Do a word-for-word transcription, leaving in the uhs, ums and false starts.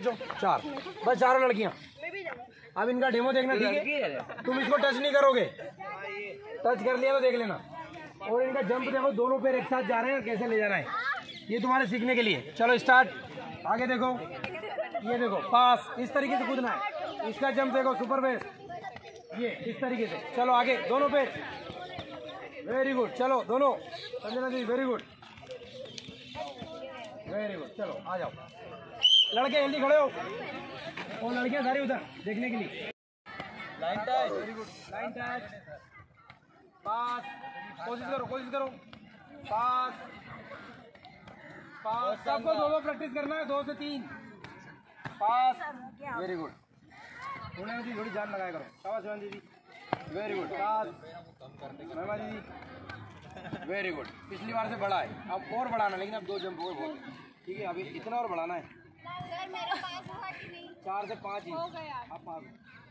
चार, बस चारों लड़कियां। अब इनका डेमो देखना, ठीक है? तुम इसको टच नहीं करोगे, टच कर लिया तो देख लेना। और इनका जंप देखो, दोनों पैर एक साथ जा रहे हैं, कैसे ले जाना है ये तुम्हारे सीखने के लिए। चलो स्टार्ट, आगे देखो, ये देखो पास, इस तरीके से कूदना है। इसका जंप देखो, सुपर बेस, ये इस तरीके से। चलो आगे, दोनों पैर, वेरी गुड। चलो दोनों, Sanjana ji very good, very good. चलो आ जाओ लड़के, जल्दी खड़े हो। और लड़कियां सारी उधर देखने के लिए। Line touch, very good, line touch, pass, कोशिश करो, कोशिश करो, पास पास। सबको दो दो प्रैक्टिस करना है, दो से तीन, पास, वेरी गुड। थोड़ी जी थोड़ी जान लगाया करो, शाबाश शिवानी दीदी, वेरी गुड। पास, महिमा दीदी, वेरी गुड। पिछली बार से बढ़ा है, अब और बढ़ाना, लेकिन अब दो जंप हो गए बहुत, ठीक है? अभी इतना और बढ़ाना है। सर मेरा पास हुआ कि नहीं? चार से पाँच इंच हो गया। आप पास।